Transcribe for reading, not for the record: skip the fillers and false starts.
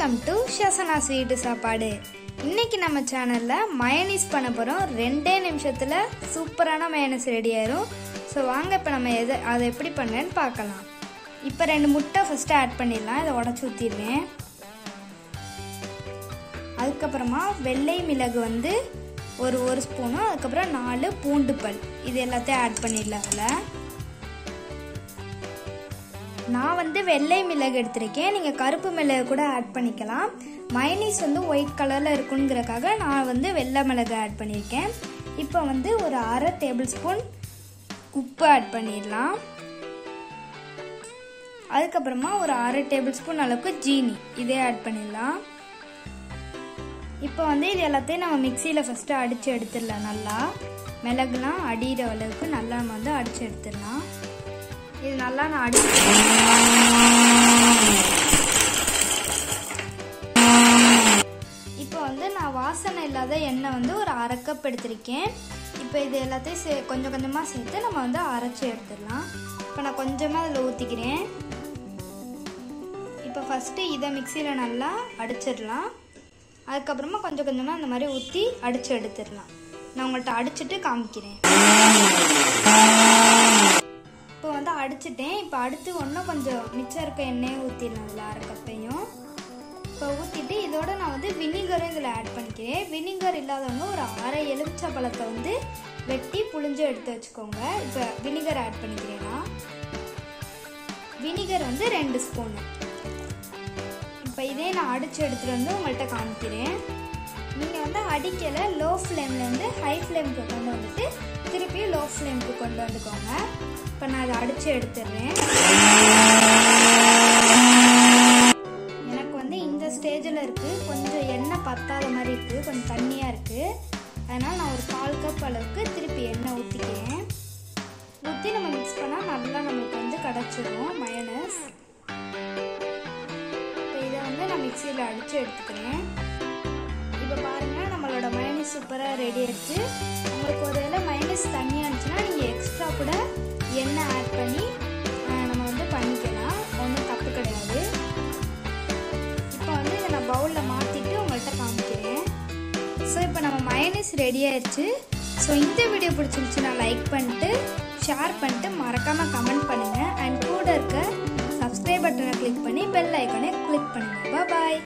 Welcome to ஷசனா sweet சாப்பாடு. இன்னைக்கு நம்ம சேனல்ல மயோனைஸ் பண்ண போறோம். 2 நிமிஷத்துல சூப்பரான மயோனைஸ் ரெடி ஆயிரும். ஸோ வாங்க இப்போ நம்ம அதை எப்படி பண்ணேன்னு பார்க்கலாம். இப்போ 2 முட்டை ஃபர்ஸ்ட் ஆட் பண்ணிடலாம். இதை உடச்சி ஊற்றிடுவேன். அதுக்கப்புறமா வெள்ளை மிளகு வந்து ஒரு ஸ்பூனும், அதுக்கப்புறம் 4 பூண்டு பல், இது எல்லாத்தையும் ஆட் பண்ணிடலாம். அதில் நான் வந்து வெள்ளை மிளகு எடுத்திருக்கேன். நீங்கள் கருப்பு மிளகு கூட ஆட் பண்ணிக்கலாம். மயோனைஸ் வந்து ஒயிட் கலரில் இருக்குங்கிறக்காக நான் வந்து வெள்ளை மிளகு ஆட் பண்ணியிருக்கேன். இப்போ வந்து ஒரு அரை டேபிள் ஸ்பூன் உப்பு ஆட் பண்ணிடலாம். அதுக்கப்புறமா ஒரு அரை டேபிள் ஸ்பூன் அளவுக்கு ஜீனி, இதே ஆட் பண்ணிடலாம். இப்போ வந்து இது எல்லாத்தையும் நம்ம மிக்சியில் ஃபஸ்ட்டு அடித்து எடுத்துடலாம். நல்லா மிளகுலாம் அடிகிற அளவுக்கு நல்லா நம்ம வந்து அடித்து எடுத்துடலாம். இது நல்லா நான் இப்போ வந்து நான் வாசனை இல்லாத எண்ணெய் வந்து ஒரு அரை கப் எடுத்திருக்கேன். இப்போ இது எல்லாத்தையும் கொஞ்சம் கொஞ்சமாக சேர்த்து நம்ம வந்து அரைச்சி எடுத்துடலாம். இப்போ நான் கொஞ்சமாக அதில் ஊற்றிக்கிறேன். இப்போ ஃபஸ்ட்டு இதை மிக்சியில் நல்லா அடிச்சிடலாம். அதுக்கப்புறமா கொஞ்சம் கொஞ்சமாக அந்த மாதிரி ஊற்றி அடித்து எடுத்துடலாம். நான் உங்கள்கிட்ட அடிச்சுட்டு காமிக்கிறேன். இப்போ வந்து அடிச்சுட்டேன். இப்போ அடுத்து ஒன்றும் கொஞ்சம் மிச்சம் இருக்க எண்ணெயை ஊற்றிடலாம். அதில் அரை கப்பையும் இப்போ ஊற்றிட்டு இதோட நான் வந்து வினிகரும் இதில் ஆட் பண்ணிக்கிறேன். வினிகர் இல்லாதவங்க ஒரு அரை எலுமிச்சை பழத்தை வந்து வெட்டி புழிஞ்சு எடுத்து வச்சுக்கோங்க. இப்போ வினிகர் ஆட் பண்ணிக்கிறேன்னா வினிகர் வந்து 2 ஸ்பூனு. இப்போ இதே நான் அடித்து எடுத்துகிட்டு வந்து உங்கள்கிட்ட காமிக்கிறேன். நீங்கள் வந்து அடிக்கலை, லோ ஃப்ளேம்லேருந்து ஹை ஃப்ளேமுக்கு கொண்டு வந்துட்டு திருப்பி லோ ஃப்ளேமுக்கு கொண்டு வந்துக்கோங்க. இப்போ நான் அதை அடித்து எடுத்துடுறேன். எனக்கு வந்து இந்த ஸ்டேஜில் இருக்குது. கொஞ்சம் எண்ணெய் பத்தாத மாதிரி இருக்குது, கொஞ்சம் தண்ணியாக இருக்குது. அதனால் நான் ஒரு 1/4 கப் அளவுக்கு திருப்பி எண்ணெய் ஊற்றிக்கிறேன். ஊற்றி நம்ம மிக்ஸ் பண்ணால் நல்லா நம்மளுக்கு வந்து கிடச்சிடும் மயோனைஸ். இப்போ இதை வந்து நான் மிக்சியில் அடித்து எடுத்துக்கிறேன். இப்போ பாருங்கள், நம்மளோட மயோனைஸ் சூப்பராக ரெடி ஆகிடுச்சு. உங்களுக்கு ஒரு வேளை மயோனைஸ் தண்ணியாக இருந்துச்சுன்னா நீங்கள் எக்ஸ்ட்ரா கூட எண்ணெய் ஆட் பண்ணி நம்ம வந்து பண்ணிக்கலாம். ஒன்றும் தப்பு கிடையாது. இப்போ வந்து இதை நான் பவுலில் மாற்றிட்டு உங்கள்கிட்ட காமிக்கிறேன். ஸோ இப்போ நம்ம மயோனைஸ் ரெடி ஆயிடுச்சு. ஸோ இந்த வீடியோ பிடிச்சிருந்துச்சுன்னா லைக் பண்ணிட்டு ஷேர் பண்ணிட்டு மறக்காமல் கமெண்ட் பண்ணுங்கள். அண்ட் கூட இருக்க சப்ஸ்கிரைப் பட்டனை கிளிக் பண்ணி பெல் ஐக்கானே கிளிக் பண்ணுங்கள். பாய்.